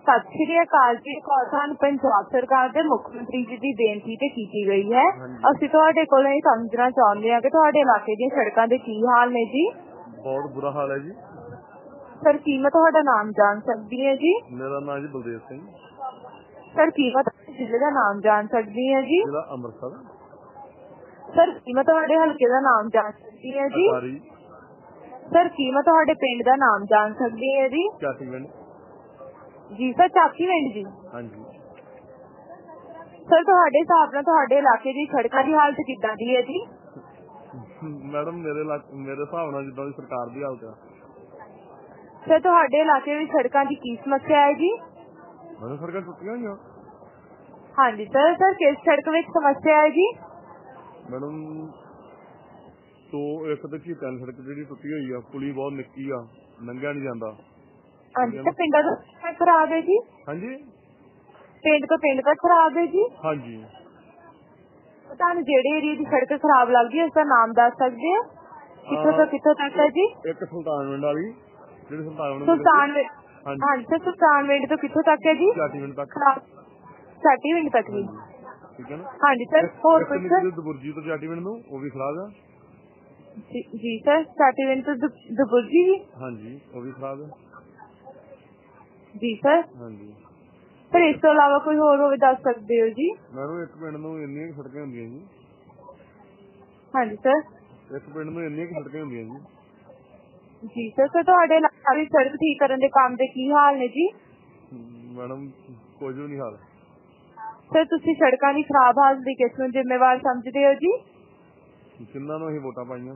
सत श्री अकाल जी। कौन पंजाब सरकार के मुख मंत्री जी की बेनती ते कीती गई है। असीं तुहाडे कोलों ये समझना चाहुंदे हां कि तुहाडे इलाके दी सड़कां दे की हाल ने जी। बहुत बुरा हाल है जी। सर की मैं तुहाडा नाम जान सकदी हां जी? मेरा नाम जी बलदेव सिंह। सर की मैं जिले का नाम जान सकदी हां जी? जिला अमृतसर। सर की मैं तुहाडे हलके दा नाम जान सकदी हां जी? सर की मैं तुहाडे पिंड दा नाम जान सकदी हां जी? चाटीविंड जी सर, चाटीविंड जी। हाँ जी। सर तुहाडे हिसाब नाल तुहाडे इलाके दी सड़कां दी हालत किद्दां दी है जी? मैडम मेरे हिसाब नाल जिद्दां दी सरकार दी हालत है। सर तुहाडे इलाके विच सड़कां दी की समस्या है जी? मैडम सड़कां टुटियां होईयां। हाँ जी सर। सर किस सड़क विच समस्या है जी? मैडम तो एक तो तीन सड़क जी टुटी हुई है, पुली बहुत निक्की आ, लंघिया नहीं जाता। हाँ जी। तो पिंड का खराब है जी? हाँ जी। पिंड का खराब है जी? हाँ जी। तुहानू जेड़े एरिया दी सड़क खराब लगदी है उसका नाम दस सकदे हो? कित्थों तो कित्थों तक है जी? एक सुल्तानविंड वाली सुल्तानविंड। हाँ जी सर, सुल्तानविंड तो कित्थों तक है जी? चाटीविंड तक। चाटीविंड तक भी ठीक है ना। हाँ जी सर। और कुछ सर? दुबुर्जी तो चाटीविंड नूं वो भी खराब है। जी सर, चाटीविंड तो दुबुर्जी जी। हाँ जी वो भी खराब है। जी सर। हाँ जी। सर इस तो अलावा कोई होर होवे दस सकदे हो जी? मैडम एक पिंड नूं इन्नियां सड़कां हुंदियां जी। हाँ जी सर। एक पिंड नूं इन्नियां सड़कां हुंदियां जी। जी सर। सर तुहाडे इलाके विच सड़क ठीक करन दे काम दे की हाल ने जी? मैडम कुछ भी नहीं हाल। सर तुसीं सड़कां दी खराब हालत दी किस नूं जिम्मेवार समझदे हो जी? जिन्हां नूं असीं वोटां पाईआं।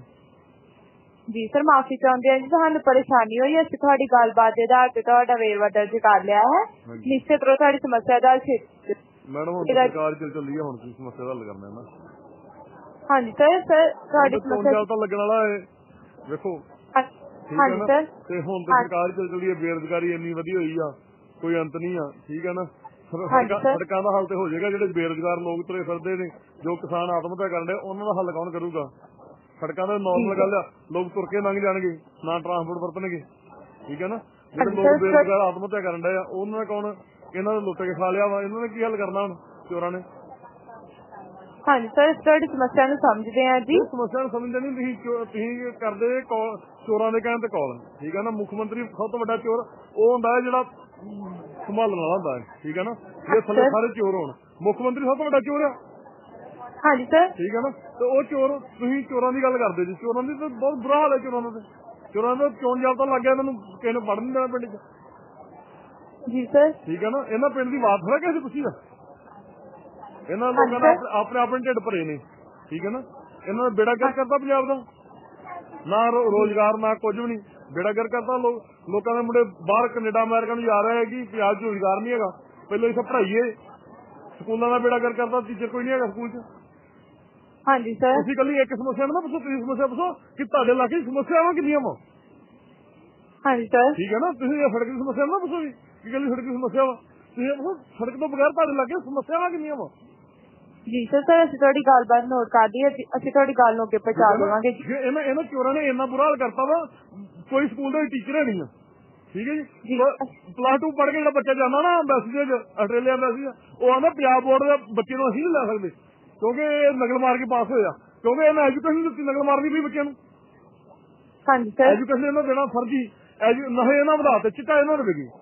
जी सर माफी चाहुंदे हां जी, तुहानू परेशानी होई। असीं तुहाडी गलबात दे आधार ते तुहाडा वेरवा दर्ज कर लिया है। निश्चित करो तुहाडी समस्या दा हल। मैडम हुण सरकार चल रही है, हुण की समस्या दा हल करना है ना। हाँ जी सर। सर तुहाडी समस्या तो लगण वाला है देखो। हाँ जी सर। ते हुण ते सरकार चल रही है, बेरोजगारी इन्नी वधी होई आ, कोई अंत नहीं आ। ठीक है ना। सड़कां दा हल ते हो जाएगा। जेडे बेरोजगार लोग तुरे फिरदे ने, जो किसान आत्म हत्या करन डे, उन्हां दा हल कौन करूगा? सड़कां दा नॉर्मल गल आ, लोग तुर के लंघ जाणगे, ना ट्रांसपोर्ट वरतणगे। ठीक है ना। जेडे लोग बेरोजगार आत्म हत्या करन डे, उन्हां कौन? इन्हां ने लुੱਟ के खा लिया वा, इन्हां ने की हल करना हुण चोरां ने? हाँ जी सर, तुहाडी समस्या नूं समझदे हां जी। समस्या नूं समझदे नहीं तुसीं करदे चोरां दे कहण ते कॉल। ठीक है ना। मुख मंत्री सब तो वड्डा चोर ਉਹ ਹੁੰਦਾ ਹੈ ਜਿਹੜਾ संभालने वाला होता है। ठीक है ना। ये थल्ले सारे चोर होण, मुख मंत्री सब तो वड्डा चोर है। हाँ जी सर। ठीक है ना। तो वो चोर तुसीं चोरां दी गल करदे जी। चोरां दी तो बहुत बुरा हाल है। चोरां दा चोण जाब्ता लग गया, इन्हां नूं किसे ने फड़ नहीं देना पिंड च। जी सर। ठीक है ना। इन्हां पिंड दी बात थोड़ा किसे पुछी है। इन्हां लोकां ने अपने ढिड भरे ने। ठीक है ना। इन्हां ने बेड़ा गर्क करता पंजाब दा, ना रोजगार ना कुछ भी नहीं। बेड़ा गर्क करता। लोकां दे मुंडे बाहर कनेडा अमेरिका नूं जा रहे हैं कि पंजाब च रोजगार नहीं हैगा। पहले इत्थे पढ़ाईए, स्कूलों का बेड़ा गर्क करता, टीचर कोई नहीं है स्कूल च। हाँ जी सर। तुसीं कल्ली एक समस्या ना पुछो, तुसीं समस्या पुछो कि तुहाडे इलाके समस्यावां किन्नियां वा। हाँ जी सर। ठीक है ना। तुसीं सड़क की समस्या ना पुछो कि कल्ली सड़क की समस्या वा। तुसीं पुछो सड़क तो बगैर तुहाडे इलाके समस्यावां किन्नियां वा। जी सर। सर असीं तुहाडी गलबात नोट कर दी है, असीं तुहाडी गल नूं अगे पहुंचा देवांगे जी। इन्हां चोरां ने इन्ना बुरा हाल करता वा, कोई स्कूल दे टीचर है नहीं। ठीक है जी। प्लस 2 पढ़ के जो बच्चा जाना ना एम्बेसी आस्ट्रेलिया एम्बेसी, वो आंदा पंजाब बोर्ड के बच्चे नूं असीं नहीं लै सकदे क्योंकि नकल मार के पास होया, क्योंकि इन्हें एजुकेशन दित्ती नकल मारनी पई बच्चों नूं। हाँ जी सर। एजुकेशन इन्हां देना फर्जी। नशे इन्हां वधाते, चिट्टा इन्हां ने विकी,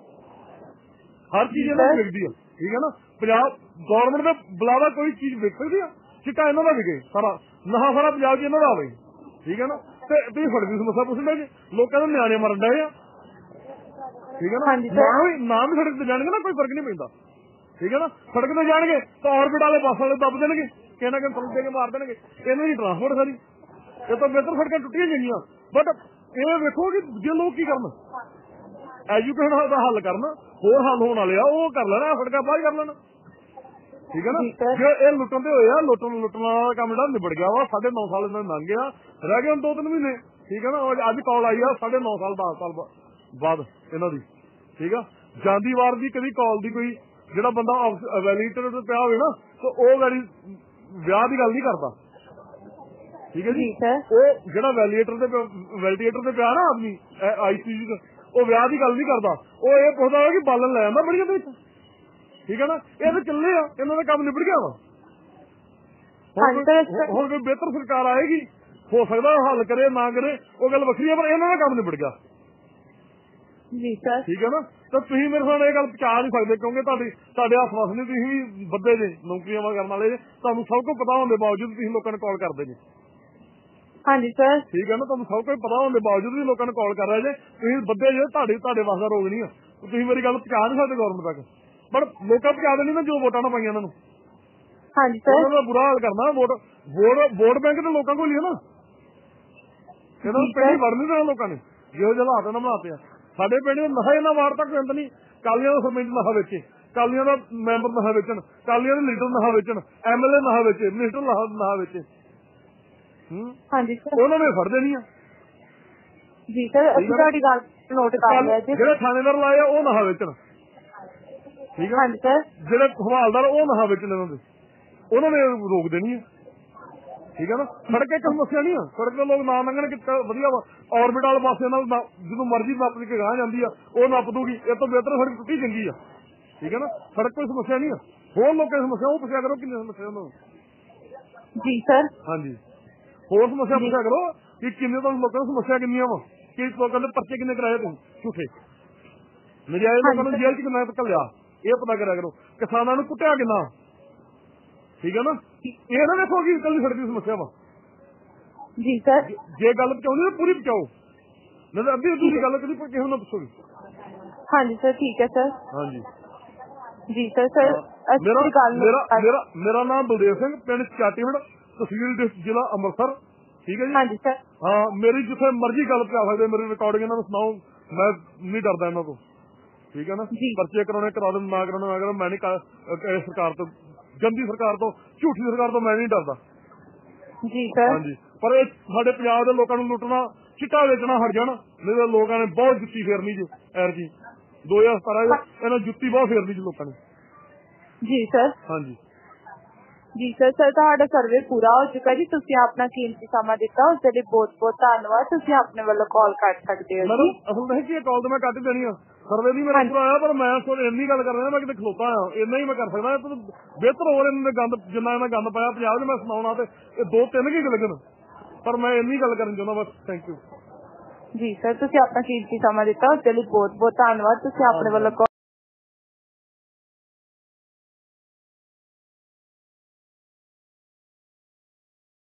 हर चीज इन्हां दी विकदी है। ठीक है ना। पंजाब गौरमेंट दे बुलावा कोई चीज विक सकदी है, चिट्टा इन्हां दा विके सारा, नशा सारा पंजाब च इन्हां दा आवे। ठीक है ना। ते तुसीं सड़क दी समस्या पुछदे जी, लोकां दे न्याणे मरन डए आ। ठीक है ना। नाम भी सड़क ते जाणगे ना, कोई फर्क नहीं पैंदा। ठीक है ना। सड़क ते जाणगे तो ऑर्बिट वाले बस वाले दब देणगे, किसी ना किसी थल्ले दे के मार देणगे। इन्हां दी ट्रांसपोर्ट सारी ये तो बेहतर सड़कां टुटियां जाइयां। बट ये वेखो कि जे लोग की करन, एजुकेशन दा हल करन, होर हल होने वाले आ वो कर लेना, सड़कां बाहर कर लेना। ठीक है ना। जो ये लुटन दे होए आ, लुटन वाला काम जेहड़ा निबड़ गया वा। 9.5 साल इन्हां लंघ गया, रह गए 2-3 महीने। ठीक है ना। और अज कॉल आई आ 9.5 साल 10 साल बाद इन्हां दी। ठीक है। ਜਾਂਦੀ ਵਾਰ ਦੀ ਕਦੀ ਕਾਲ ਦੀ ਕੋਈ ਜਿਹੜਾ ਬੰਦਾ ਵੈਲੀਡੇਟਰ ਤੇ ਪਿਆ ਹੋਵੇ ਨਾ, तो ਉਹ ਵਿਆਹ ਦੀ ਗੱਲ ਨਹੀਂ ਕਰਦਾ। ਠੀਕ ਹੈ ਜੀ। ਉਹ ਜਿਹੜਾ ਵੈਲੀਡੇਟਰ ਤੇ ਪਿਆ ਨਾ ਆਦਮੀ ਆਈਸੀਯੂ ਉਹ ਵਿਆਹ ਦੀ ਗੱਲ ਨਹੀਂ ਕਰਦਾ, ਉਹ ਇਹ ਪੁੱਛਦਾ ਕਿ ਬਾਲਣ ਲੈ ਆਉਂਦਾ ਬੜੀਆਂ ਦੇ ਵਿੱਚ। ਠੀਕ ਹੈ ਨਾ, ਇਹ ਤਾਂ ਚੱਲੇ ਆ, ਇਹਨਾਂ ਦਾ ਕੰਮ ਨਿਬੜ ਗਿਆ ਵਾ। ਹੁਣ ਕੋਈ ਬਿਹਤਰ ਸਰਕਾਰ ਆਏਗੀ, ਹੋ ਸਕਦਾ ਹੱਲ ਕਰੇ ਨਾ ਕਰੇ ਉਹ ਗੱਲ ਵੱਖਰੀ ਹੈ, ਪਰ ਇਹਨਾਂ ਦਾ ਕੰਮ ਨਿਬੜ ਗਿਆ। ਠੀਕ ਹੈ ਨਾ, ਤਾਂ ਤੁਸੀਂ ਮੇਰੇ ਨਾਲ ਇਹ ਗੱਲ ਪਹੁੰਚਾ ਨਹੀਂ ਸਕਦੇ ਕਿਉਂਕਿ ਤੁਹਾਡੇ ਆਸ-ਪਾਸ ਨਹੀਂ, ਤੁਸੀਂ ਵੀ ਬੰਦੇ ਜੇ ਨੌਕਰੀਆਂ ਕਰਨ ਵਾਲੇ ਜੇ, ਤੁਹਾਨੂੰ ਸਭ ਕੁਝ ਪਤਾ ਹੋਣ ਦੇ ਬਾਵਜੂਦ ਤੁਸੀਂ ਲੋਕਾਂ ਨੂੰ ਕਾਲ ਕਰਦੇ ਜੇ। ਹਾਂਜੀ ਸਰ। ਠੀਕ ਹੈ ਨਾ, ਤੁਹਾਨੂੰ ਸਭ ਕੁਝ ਪਤਾ ਹੋਣ ਦੇ ਬਾਵਜੂਦ ਵੀ ਲੋਕਾਂ ਨੂੰ ਕਾਲ ਕਰ ਰਹੇ ਜੇ, ਤੁਸੀਂ ਬੰਦੇ ਜੇ, ਤੁਹਾਡੇ ਵਾਸਤੇ ਰੋਗ ਨਹੀਂ ਆ, ਤੁਸੀਂ ਮੇਰੀ ਗੱਲ ਪਹੁੰਚਾ ਨਹੀਂ ਸਕਦੇ ਗੌਰਮੈਂਟ ਤੱਕ, ਪਰ ਲੋਕਾਂ ਪਹੁੰਚਾ ਦੇਣੀ ਨਾ ਜੋ ਵੋਟਾਂ ਨਾ ਪਾਈਆਂ ਇਹਨਾਂ ਨੂੰ। ਹਾਂਜੀ ਸਰ। ਉਹਨਾਂ ਦਾ ਬੁਰਾ ਹਾਲ ਕਰਨਾ, ਵੋਟ ਬੈਂਕ ਤੇ ਲੋਕਾਂ ਕੋਲ ਹੀ ਹੈ ਨਾ, ਇਹਨਾਂ ਨੂੰ ਪਿੰਡ ਵੜ ਨਹੀਂ ਦੇਣਾ ਲੋਕਾਂ ਨੇ, ਜਿਹੋ ਜਿਹੇ ਹਾਲਾਤ ਇਹਨਾਂ ਬਣਾਤੇ ਆ। ਸਾਡੇ ਪਿੰਡ ਨਸ਼ਾ ਇਹਨਾਂ ਵਾਰ ਤੱਕ ਅੰਤ ਨਹੀਂ, ਕਾਲੀਆਂ ਦਾ ਸਰਪੰਚ ਨਸ਼ਾ ਵੇਚੇ, ਕਾਲੀਆਂ ਦਾ ਮੈਂਬਰ ਨਸ਼ਾ ਵੇਚਣ, ਕਾਲੀਆਂ ਦੇ ਲੀਡਰ ਨਸ਼ਾ ਵੇਚਣ, MLA ਨਸ਼ਾ ਵੇਚੇ, ਮਿਨਿਸਟਰ ਨਸ਼ਾ ਵੇਚੇ। ਹਾਂਜੀ ਸਰ। ਉਹਨਾਂ ਨੇ ਫੜ ਦੇਣੀ ਆ। ਜੀ ਸਰ, ਅਸੀਂ ਤੁਹਾਡੀ ਗੱਲ ਨੋਟ ਕਰ ਲਿਆ ਜੀ। ਜਿਹੜੇ ਥਾਣੇਦਾਰ ਲਾਏ ਆ ਉਹ ਨਸ਼ਾ ਵੇਚਣ। ਠੀਕ ਹੈ। ਹਾਂਜੀ ਸਰ। ਜਿਹੜੇ ਹਵਾਲਦਾਰ ਉਹ ਨਸ਼ਾ ਵੇਚਣ ਇਹਨਾਂ ਦੇ, ਉਹਨਾਂ ਨੇ ਰੋਕ ਦੇਣੀ ਆ। ਠੀਕ ਹੈ ਨਾ, ਸੜਕ ਇੱਕ ਸਮੱਸਿਆ ਨਹੀਂ ਆ, ਸੜਕ ਤੇ ਲੋਕ ਨਾ ਲੰਘਣ ਕਿਤੇ ਵਧੀਆ ਵਾ, ਔਰਬਿਟ ਵਾਲੇ ਪਾਸੇ ਨਾਲ ਜਦੋਂ ਮਰਜ਼ੀ ਨੱਪ ਕੇ ਗਾਹ ਜਾਂਦੀ ਆ, ਉਹ ਨੱਪ ਦੂਗੀ, ਇਹ ਤੋਂ ਬਿਹਤਰ ਸੜਕ ਟੁੱਟੀ ਚੰਗੀ ਆ। ਠੀਕ ਹੈ ਨਾ, ਸੜਕ ਕੋਈ ਸਮੱਸਿਆ ਨਹੀਂ ਆ, ਹੋਰ ਲੋਕਾਂ ਦੀ ਸਮੱਸਿਆ ਉਹ ਪੁੱਛਿਆ ਕਰੋ ਕਿੰਨੀ ਸਮੱਸਿਆ ਉਹਨਾਂ ਨੂੰ। ਜੀ ਸਰ। ਹਾਂਜੀ, ਹੋਰ ਸਮੱਸਿਆ ਪੁੱਛਿਆ ਕਰੋ ਕਿ ਕਿੰਨੇ ਤੁਹਾਨੂੰ ਲੋਕਾਂ ਦੀ ਸਮੱਸਿਆ ਕਿੰਨੀਆਂ ਵਾ, ਕਿ ਲੋਕਾਂ ਦੇ ਪਰਚੇ ਕਿੰਨੇ ਕਰਾਏ ਤੁਸੀਂ ਝੂਠੇ, ਨਜਾਇਜ਼ ਲੋਕਾਂ ਨੂੰ ਜੇਲ੍ਹ ਚ ਕਿੰਨਾ ਘੱਲਿਆ, ਇਹ ਪਤਾ ਕਰਿਆ ਕਰੋ। ਕਿਸਾਨਾਂ ਨੂੰ ਕੁੱਟਿਆ ਕਿੰਨਾ। ਠੀਕ ਹੈ ਨਾ, ਇਹ ਨਾ ਦੇਖੋ ਕਿ ਇਕੱਲੀ ਸੜਕ ਦੀ ਸਮੱਸਿਆ ਵਾ। ਜੀ ਸਰ। ਜੇ ਗੱਲ ਪਹੁੰਚਾਉਂਦੇ ਤਾਂ ਪੂਰੀ ਪਹੁੰਚਾਓ, ਨਹੀਂ ਅੱਧੀ ਅੱਧੀ ਗੱਲ ਕਦੀ ਕਿਸੇ ਨੂੰ ਨਾ ਪੁੱਛੋਗੇ। ਹਾਂਜੀ ਸਰ, ਠੀਕ ਹੈ ਸਰ। ਹਾਂਜੀ ਜੀ ਸਰ। ਸਰ ਮੇਰਾ ਨਾਮ ਬਲਦੇਵ ਸਿੰਘ, ਪਿੰਡ ਚਾਟੀਵਿੰਡ, ਤਹਿਸੀਲ ਜ਼ਿਲ੍ਹਾ ਅੰਮ੍ਰਿਤਸਰ। ਠੀਕ ਹੈ ਜੀ। ਹਾਂਜੀ ਸਰ। ਹਾਂ, ਮੇਰੀ ਜਿੱਥੇ ਮਰਜ਼ੀ ਗੱਲ ਪਹੁੰਚਾ ਸਕਦੇ, ਮੇਰੀ ਰਿਕਾਰਡਿੰਗ ਇਹਨਾਂ ਨੂੰ ਸੁਣਾਓ, ਮੈਂ ਨਹੀਂ ਡਰਦਾ ਇਹਨਾਂ ਤੋਂ। ਠੀਕ ਹੈ ਨਾ, ਪਰਚੇ ਕਰਾਉਣੇ ਕਰਾ ਦੇਣ, ਨਾ ਕਰਾਉਣੇ ਨਾ ਕਰਾਉਣੇ, ਮੈਂ ਨਹੀਂ ਸਰਕਾਰ ਤੋਂ, ਗੰਦੀ ਸਰਕਾਰ ਤੋਂ, ਝੂਠੀ ਸਰਕਾਰ ਤੋਂ ਮੈਂ ਨਹੀਂ ਡਰਦਾ। ਜੀ ਸਰ। ਹਾਂਜੀ, ਪਰ ਇਹ ਸਾਡੇ ਪੰਜਾਬ ਦੇ ਲੋਕਾਂ ਨੂੰ ਲੁੱਟਣਾ, ਚਿੱਟਾ ਵੇਚਣਾ ਹਟ ਜਾਣ, ਨਹੀਂ ਤਾਂ ਲੋਕਾਂ ਨੇ ਬਹੁਤ ਜੁੱਤੀ ਫੇਰਨੀ ਜੀ। ਐਰਕੀ 2017 ਇਹਨਾਂ ਜੁੱਤੀ ਬਹੁਤ ਫੇਰਨੀ ਜੀ ਲੋਕਾਂ ਨੇ। ਜੀ ਸਰ। ਹਾਂਜੀ ਜੀ ਸਰ। ਸਰ, ਤੁਹਾਡਾ ਸਰਵੇ ਪੂਰਾ ਹੋ ਚੁੱਕਾ ਜੀ, ਤੁਸੀਂ ਆਪਣਾ ਕੀਮਤੀ ਸਮਾਂ ਦਿੱਤਾ, ਉਸ ਦੇ ਲਈ ਬਹੁਤ ਬਹੁਤ ਧੰਨਵਾਦ। ਤੁਸੀਂ ਆਪਣੇ ਵੱਲੋਂ ਕਾਲ ਕਰ ਸਕਦੇ ਹੋ ਜੀ। ਅਸਲ ਨਹੀਂ ਕਿ ਕਾਲ ਤਾਂ ਮੈਂ ਕੱਟ ਦੇਣੀ ਆ, ਸਰਵੇ ਦੀ ਮੇਰਾ ਪੂਰਾ ਆਇਆ, ਪਰ ਮੈਂ ਇੰਨੀ ਗੱਲ ਕਰ ਰਿਹਾ, ਮੈਂ ਕਿਤੇ ਖਲੋਤਾ ਆ, ਇੰਨਾ ਹੀ ਮੈਂ ਕਰ ਸਕਦਾ। ਬਿਹਤਰ ਹੋਰ ਇਹਨਾਂ ਨੇ ਗੰਦ, ਜਿੰਨਾ ਇਹਨਾਂ ਗੰਦ ਪਾਇਆ ਪੰਜਾਬ 'ਚ ਮੈਂ ਸੁਣਾਉਣਾ ਤੇ ਇਹ 2-3 ਘੰਟੇ ਲੱਗਣ, ਪਰ ਮੈਂ ਇੰਨੀ ਗੱਲ ਕਰਨ ਚਾਹੁੰਦਾ ਬਸ। Thank you. ਜੀ ਸਰ, ਤੁਸੀਂ ਆਪਣਾ ਕੀਮਤੀ ਸਮਾਂ ਦਿੱਤਾ, ਉਸ ਦੇ ਲਈ ਬਹੁਤ ਬਹੁਤ ਧੰਨਵਾਦ। ਤੁਸੀਂ ਆਪਣੇ ਵੱਲੋਂ